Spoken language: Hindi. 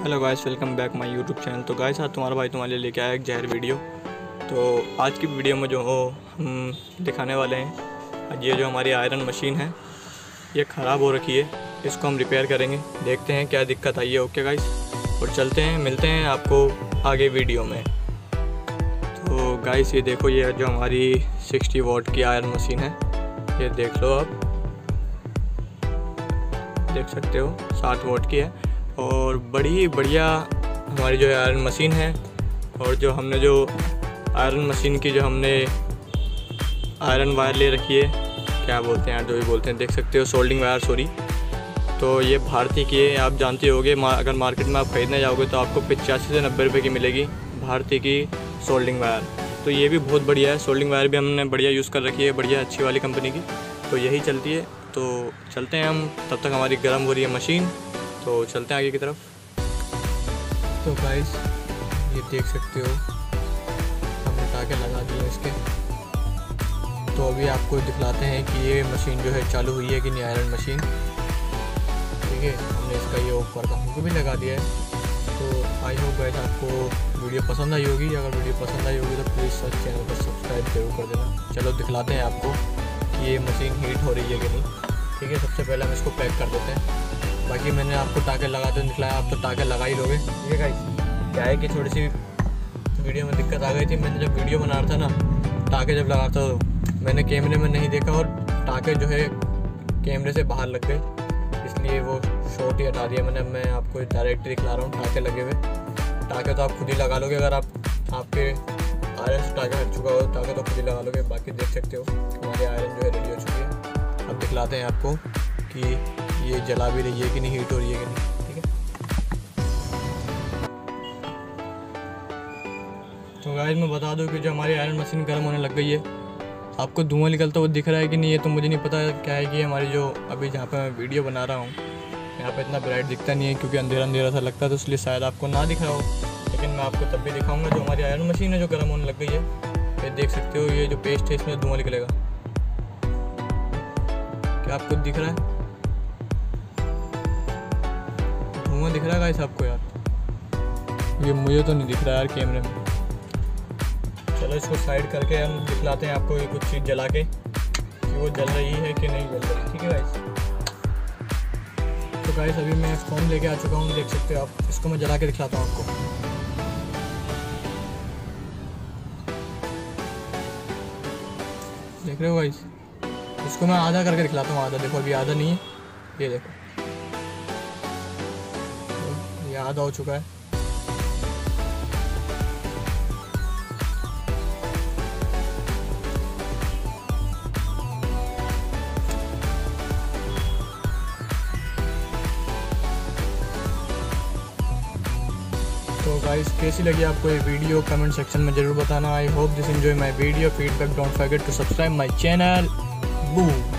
Hello guys, welcome back my YouTube channel. तो गाइस आज तुम्हारा भाई तुम्हारे लिए लेके आया एक जहर वीडियो। तो आज की वीडियो में जो हम दिखाने वाले हैं, आज ये जो हमारी आयरन मशीन है ये ख़राब हो रखी है, इसको हम रिपेयर करेंगे। देखते हैं क्या दिक्कत आई है। ओके गाइस, और चलते हैं, मिलते हैं आपको आगे वीडियो में। तो गाइस ये देखो, ये जो हमारी 60 वॉट की आयरन मशीन है, ये देख लो, आप देख सकते हो 60 वॉट की है और बड़ी बढ़िया हमारी जो आयरन मशीन है। और जो हमने जो आयरन मशीन की जो हमने आयरन वायर ले रखी है, क्या बोलते हैं यार, जो भी बोलते हैं, देख सकते हो, सोल्डिंग वायर, सॉरी। तो ये भारती की है, आप जानते होगे। अगर मार्केट में आप ख़रीदने जाओगे तो आपको 85 से 90 रुपये की मिलेगी भारती की सोल्डिंग वायर। तो ये भी बहुत बढ़िया है, सोल्डिंग वायर भी हमने बढ़िया यूज़ कर रखी है, बढ़िया अच्छी वाली कंपनी की। तो यही चलती है। तो चलते हैं हम, तब तक हमारी गर्म हो रही है मशीन, तो चलते हैं आगे की तरफ। तो गाइस ये देख सकते हो, हमने टाके लगा दिए इसके। तो अभी आपको दिखलाते हैं कि ये मशीन जो है चालू हुई है कि नहीं, आयरन मशीन। ठीक है, हमने इसका ये ऊपर का हमको भी लगा दिया है। तो आई होप गाइस आपको वीडियो पसंद आई होगी। अगर वीडियो पसंद आई होगी तो प्लीज़ चैनल को सब्सक्राइब जरूर कर देना। चलो दिखलाते हैं आपको कि ये मशीन हीट हो रही है कि नहीं। ठीक है, सबसे पहले हम इसको पैक कर देते हैं। बाकी मैंने आपको टाके लगाते हुए दिखलाया, आप तो टाके लगा ही लोगे। ठीक है गाइस, क्या है कि थोड़ी सी वीडियो में दिक्कत आ गई थी। मैंने जब वीडियो बना रहा था ना, टाके जब लगाता तो मैंने कैमरे में नहीं देखा और टाके जो है कैमरे से बाहर लग गए, इसलिए वो शॉट ही हटा दिया मैंने। मैं आपको डायरेक्ट दिखला रहा हूँ टाके लगे हुए। टाके तो आप खुद ही लगा लोगे, अगर आपके आयरन से टाके हट चुका हो टाके तो खुद ही लगा लोगे। बाकी देख सकते हो हमारी आयरन जो है रेडी हो चुकी है। अब दिखलाते हैं आपको कि ये जला भी रही है कि नहीं, हीट हो रही है कि नहीं। ठीक है, तो गाइस मैं बता दूं कि जो हमारी आयरन मशीन गर्म होने लग गई है, आपको धुआं निकलता हुआ दिख रहा है कि नहीं, ये तो मुझे नहीं पता। क्या है कि हमारी जो अभी जहाँ पे मैं वीडियो बना रहा हूँ, यहाँ पे इतना ब्राइट दिखता नहीं है क्योंकि अंधेरा अंधेरा सा लगता है, तो इसलिए शायद आपको ना दिख रहा हो। लेकिन मैं आपको तब भी दिखाऊँगा जो हमारी आयरन मशीन है जो गर्म होने लग गई है। ये देख सकते हो, ये जो पेस्ट है इसमें धुआं निकलेगा। क्या आपको दिख रहा है? धुआं दिख रहा है गाइस आपको यार? ये मुझे तो नहीं दिख रहा यार कैमरे में। चलो इसको साइड करके हम दिखलाते हैं आपको ये कुछ चीज़ जला के कि वो जल रही है कि नहीं जल रही। ठीक है गाइस, तो गाइस अभी मैं फ़ोन लेके आ चुका हूँ, देख सकते हो आप। इसको मैं जला के दिखलाता हूँ आपको। देख रहे हो गाइस, इसको मैं आधा करके दिखलाता हूँ। आधा देखो, अभी आधा नहीं है, ये देखो, ये आधा हो चुका है। तो गाइस कैसी लगी आपको ये वीडियो, कमेंट सेक्शन में ज़रूर बताना। I hope this enjoy my video. Feedback, don't forget to subscribe my channel. बू।